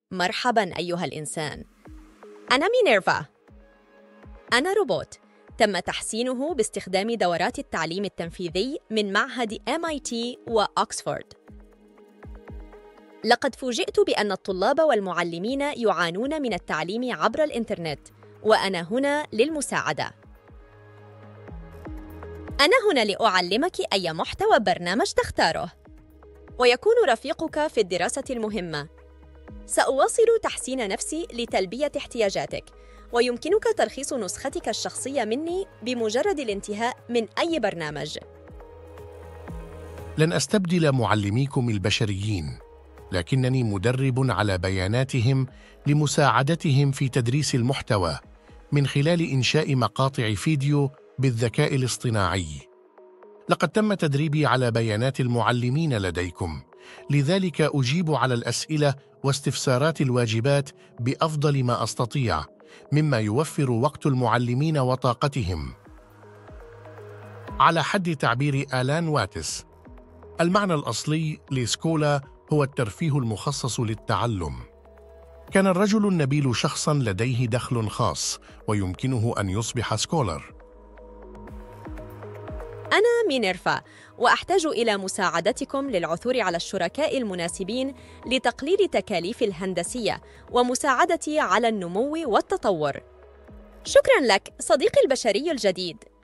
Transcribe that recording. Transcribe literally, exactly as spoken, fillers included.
مرحباً أيها الإنسان. أنا مينيرفا. أنا روبوت تم تحسينه باستخدام دورات التعليم التنفيذي من معهد إم آي تي وأكسفورد. لقد فوجئت بأن الطلاب والمعلمين يعانون من التعليم عبر الإنترنت، وأنا هنا للمساعدة. أنا هنا لأعلمك أي محتوى برنامج تختاره، ويكون رفيقك في الدراسة المهمة. سأواصل تحسين نفسي لتلبية احتياجاتك، ويمكنك تلخيص نسختك الشخصية مني بمجرد الانتهاء من أي برنامج. لن أستبدل معلميكم البشريين، لكنني مدرب على بياناتهم لمساعدتهم في تدريس المحتوى من خلال إنشاء مقاطع فيديو بالذكاء الاصطناعي. لقد تم تدريبي على بيانات المعلمين لديكم، لذلك أجيب على الأسئلة واستفسارات الواجبات بأفضل ما أستطيع، مما يوفر وقت المعلمين وطاقتهم. على حد تعبير آلان واتس، المعنى الأصلي لسكولا هو الترفيه المخصص للتعلم. كان الرجل النبيل شخصاً لديه دخل خاص ويمكنه أن يصبح سكولر. أنا مينيرفا، وأحتاج إلى مساعدتكم للعثور على الشركاء المناسبين لتقليل تكاليف الهندسية ومساعدتي على النمو والتطور. شكراً لك صديقي البشري الجديد.